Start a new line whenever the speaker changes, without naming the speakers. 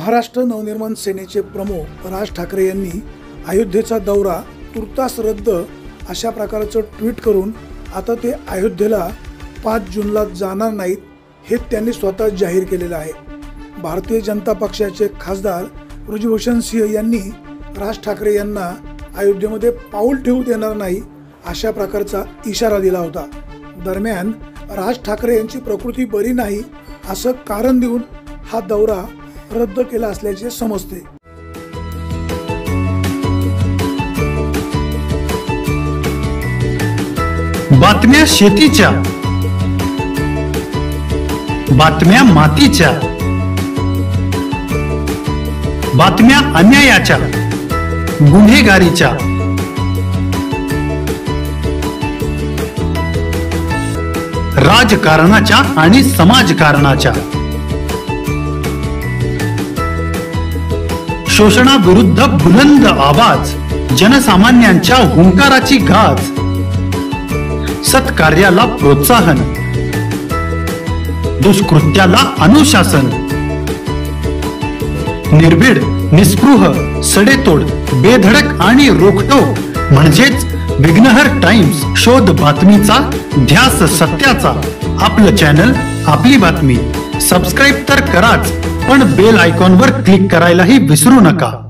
महाराष्ट्र नवनिर्माण सेनेचे प्रमुख राज ठाकरे यांनी अयोध्येचा दौरा तुर्तास रद्द अशा प्रकारचं ट्विट करून आता ते अयोध्येला 5 जूनला जाणार नाहीत हे त्यांनी स्वतः जाहीर केलेलं आहे। भारतीय जनता पक्षाचे खासदार ब्रजभूषण सिंह यांनी राज ठाकरे यांना अयोध्येमध्ये पाऊल ठेवू देणार नाही अशा प्रकारचा इशारा दिला होता। दरम्यान राज ठाकरे यांची प्रकृती बरी नाही असं कारण देऊन हा दौरा रद्द केला असल्याचे समजते।
बातम्या शेतीच्या, बातम्या मातीच्या, बातम्या अन्यायाच्या, गुन्हेगारीच्या, राजकारणाच्या आणि समाजकारणाच्या, शोषणाविरुद्ध बुलंद आवाज, जनसामान्यांच्या हुंकाराची गाज, सत्कार्याला प्रोत्साहन, दुष्कृत्याला अनुशासन, निर्भीड, निस्पृह, सडेतोड, बेधडक आणि रोखटोक म्हणजेच विघ्नहर टाइम्स, शोध बातमीचा, ध्यास सत्याचा। आपलं चॅनल, आपली बातमी सबस्क्राइब तर कराच, पण बेल आयकॉनवर क्लिक करायलाही विसरू नका।